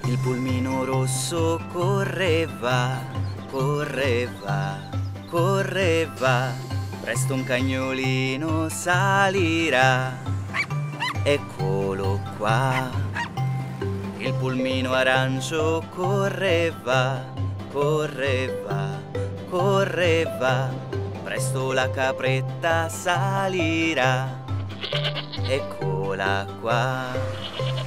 Il pulmino rosso correva, correva, correva. Presto un cagnolino salirà. Eccolo qua. Il pulmino arancio correva, correva, correva. Presto la capretta salirà. Eccola qua.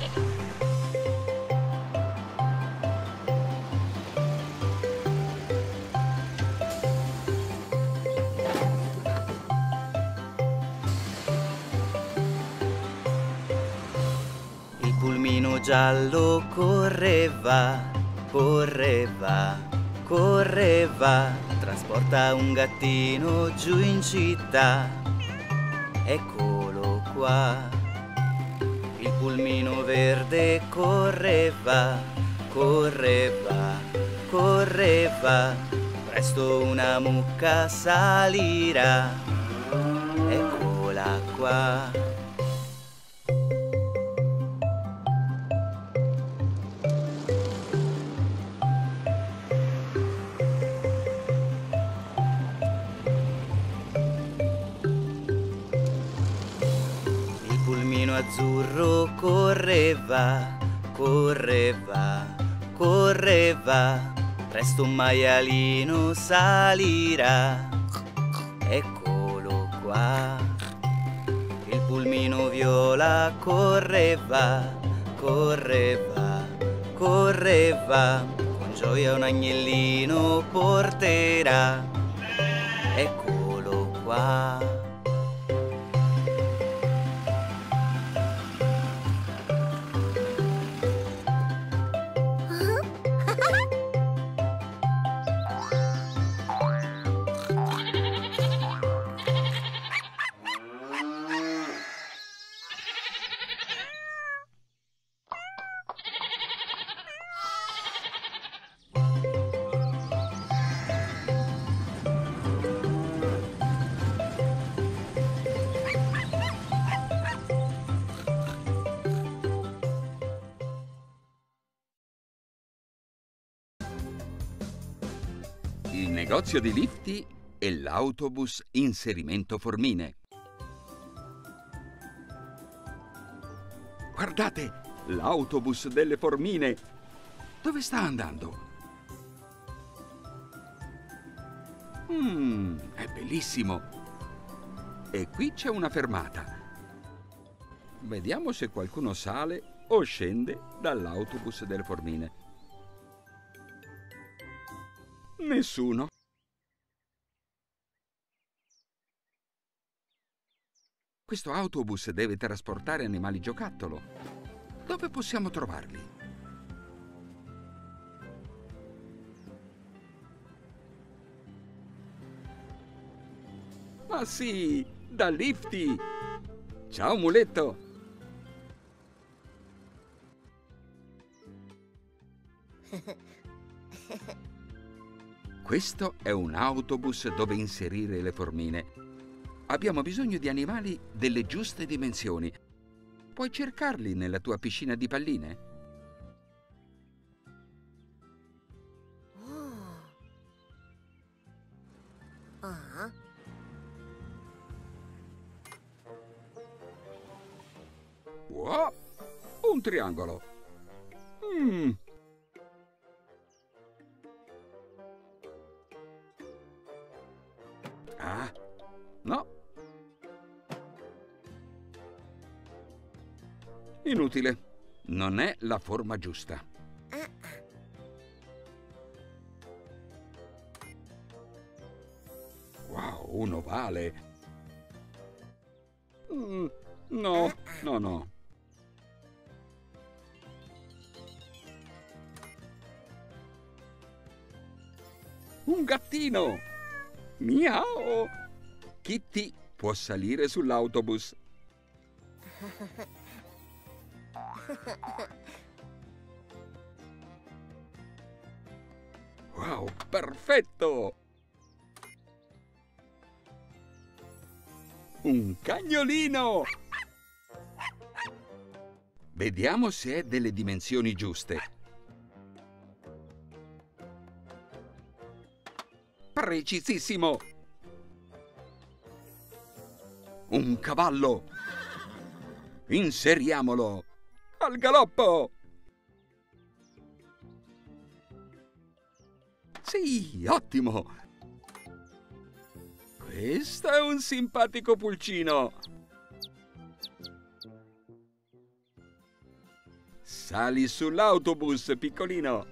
Il pulmino giallo correva, correva, correva. Trasporta un gattino giù in città. Eccolo qua. Il pulmino verde correva, correva, correva. Presto una mucca salirà. Eccola qua. Il pulmino azzurro correva, correva, correva. Presto un maialino salirà. Eccolo qua. Il pulmino viola correva, correva, correva. Con gioia un agnellino porterà. Eccolo qua. Il negozio di Lifty e l'autobus inserimento formine. Guardate, l'autobus delle formine. Dove sta andando? È bellissimo. E qui c'è una fermata. Vediamo se qualcuno sale o scende dall'autobus delle formine. Nessuno. Questo autobus deve trasportare animali giocattolo. Dove possiamo trovarli? Ah sì, da Lifty! Ciao muletto! Questo è un autobus dove inserire le formine. Abbiamo bisogno di animali delle giuste dimensioni. Puoi cercarli nella tua piscina di palline? Wow! Un triangolo. Ah, no. Inutile. Non è la forma giusta. Wow, un ovale. No, no, no. Un gattino. Miau. Kitty può salire sull'autobus. Wow, perfetto! Un cagnolino! Vediamo se è delle dimensioni giuste. precisissimo. Un cavallo. Inseriamolo. Al galoppo. Sì, ottimo. Questo è un simpatico pulcino. Sali sull'autobus, piccolino.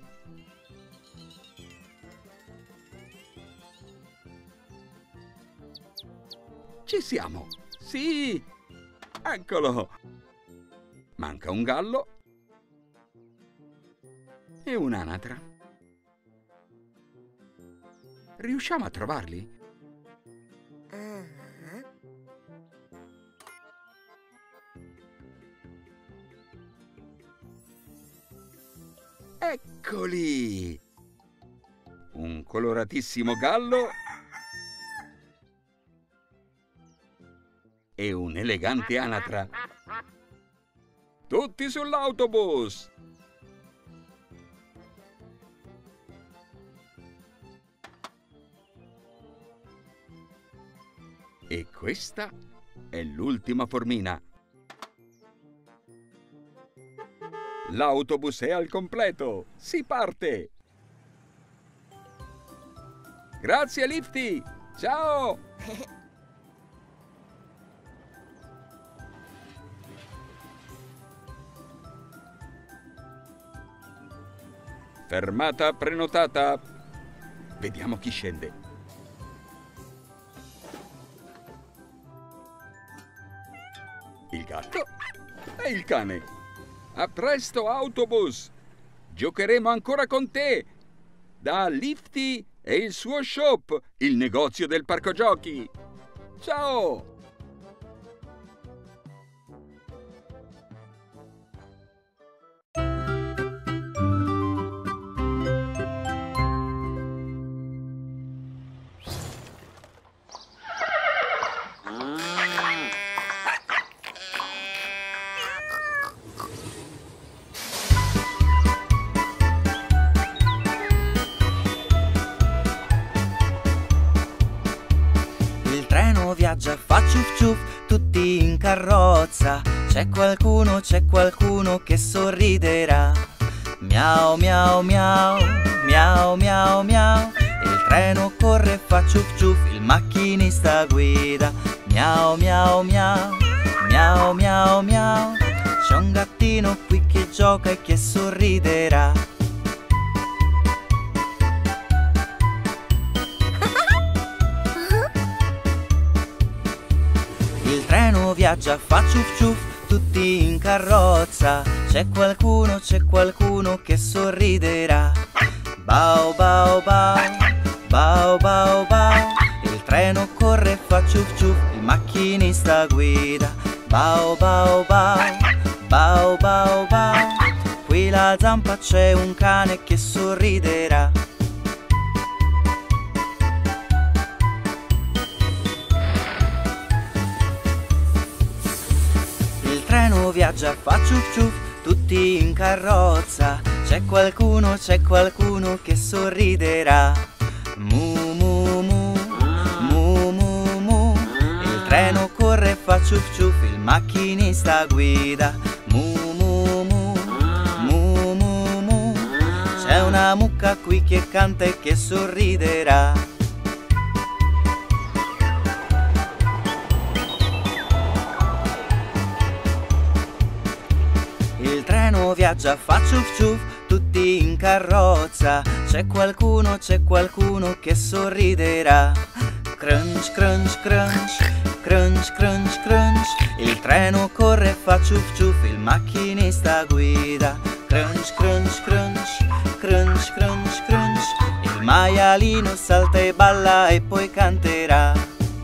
Ci siamo. Sì, eccolo. Manca un gallo e un'anatra. Riusciamo a trovarli? Eccoli! Un coloratissimo gallo e un'elegante anatra. Tutti sull'autobus! E questa è l'ultima formina. L'autobus è al completo! Si parte! Grazie, Lifty! Ciao! Fermata prenotata. Vediamo chi scende. Il gatto e il cane. A presto, autobus! Giocheremo ancora con te! Da Lifty e il suo shop, il negozio del parco giochi. Ciao! Viaggia, fa ciuff ciuff, tutti in carrozza. C'è qualcuno che sorriderà. Miau miau miau, miau miau miau. Il treno corre, fa ciuff ciuff, il macchinista guida. Miau miau miau, miau miau miau. C'è un gattino qui che gioca e che sorriderà. Il treno viaggia, fa ciuff ciuff, tutti in carrozza. C'è qualcuno che sorriderà. Bau bau bau, bau bau bau. Il treno corre, fa ciuff ciuff, il macchinista guida. Bau bau bau, bau bau bau. Qui la zampa c'è un cane che sorriderà. Il treno viaggia, fa ciuff ciuff, tutti in carrozza. C'è qualcuno che sorriderà. Mu mu mu, mu mu mu. Il treno corre, fa ciuff ciuff, il macchinista guida. Mu mu mu, mu mu mu. C'è una mucca qui che canta e che sorriderà. Il treno viaggia, fa ciuff ciuff, tutti in carrozza. C'è qualcuno che sorriderà. Crunch crunch crunch, crunch crunch crunch. Il treno corre, fa ciuff ciuff, il macchinista guida. Crunch crunch crunch, crunch crunch crunch. Il maialino salta e balla e poi canterà.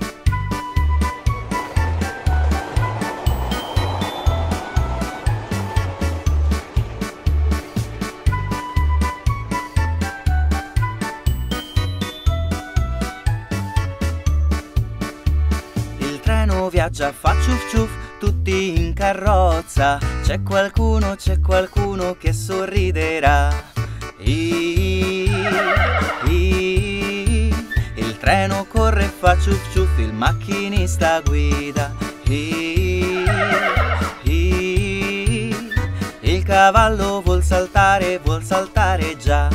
Il treno viaggia, fa ciuff ciuff, tutti in carrozza. C'è qualcuno che sorriderà. Il treno corre e fa ciuff ciuff, il macchinista guida. Il cavallo vuol saltare già.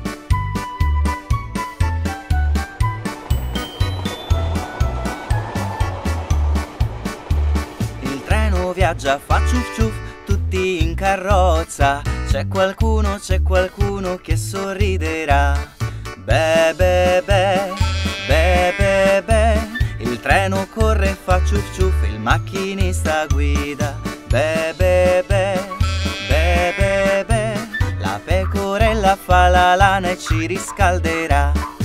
Il treno viaggia, fa ciuff ciuff, tutti in carrozza. C'è qualcuno che sorriderà. Be be be, be be be. Il treno corre e fa ciuff ciuff, il macchinista guida. Be be be, be be be. La pecorella fa la lana e ci riscalderà.